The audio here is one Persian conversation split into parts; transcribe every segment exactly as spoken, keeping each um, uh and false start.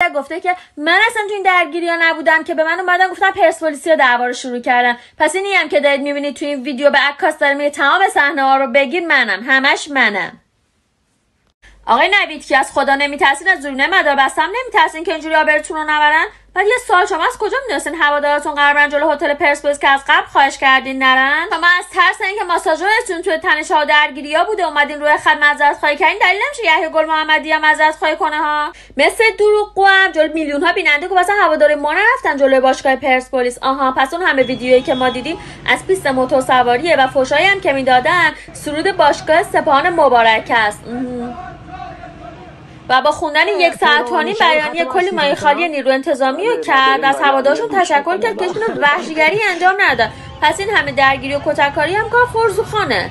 برگشته گفته که من اصلا تو این درگیری ها نبودم که به من اومدن گفتن پرسپولیسیا دعوا رو شروع کردن. پس اینی هم که دارید میبینید تو این ویدیو به عکاس داره میگه تمام صحنه ها رو بگیر منم، همش منم. آقای نوید که از خدا نمیترسین، از زورونه مدار بستم نمیترسین که اینجوری آبرتون رو نبرن؟ بعد یه سوال، شما از کجا میدونستین هوادارتون قرار برن جلو هتل پرسپولیس که از قبل خواهش کردین نرن؟ شما از ترس اینکه ماساژورتون توی تنش‌ها و درگیری‌ها بوده اومدین روی خط معذرت خواهی کردین، دلیل نمیشه یحیی گل محمدی هم معذرت خواهی کنه ها؟ مثل دروغگو هم جلو میلیون‌ها بیننده که واسه هوادار ما نرفتن جلوی باشگاه پرسپولیس. آها، پس اون همه ویدیویی که ما دیدیم از پیست موتورسواریه و فوشایی هم که میدادن سرود باشگاه سپاهان مبارک است. و با خوندن یک ساعت و نیم بیانیه کلی مایه خالی نیرو انتظامی رو کرد، از هوادارشون تشکر کرد که ایشون وحشیگری انجام نداد. پس این همه درگیری و کتککاری هم کار فرزوخانه.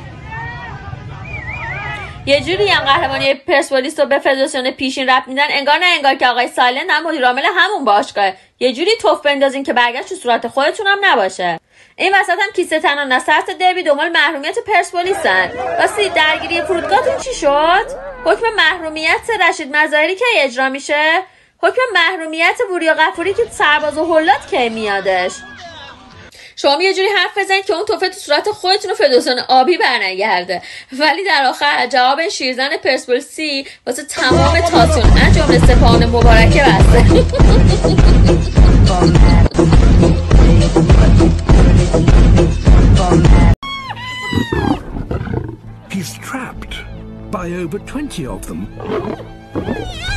یه جوری هم قهرمانی پرسپولیس رو به فدراسیون پیشین ربط میدن انگار نه انگار که آقای سایلند هم مدیر عامل همون باشگاه. یه جوری توف بندازین که برگشت تو صورت خودتون هم نباشه. این وسط هم کیسه تنان از ترس دربی دنبال محرومیت پرسپولیسن. واسه درگیری فرودگاهتون چی شد؟ حکم محرومیت رشید مظاهری که اجرا میشه؟ حکم محرومیت وریا غفوری که سرباز و هلات که میادش؟ شما یه جوری حرف بزنید که اون توفه تو صورت خودتون و فدراسیون آبی برنگرده، ولی در آخر جواب شیرزن پرسپولیسی واسه تمام تاسیون از جمله سپاهان مبارکه بسته. He's trapped by over twenty of them.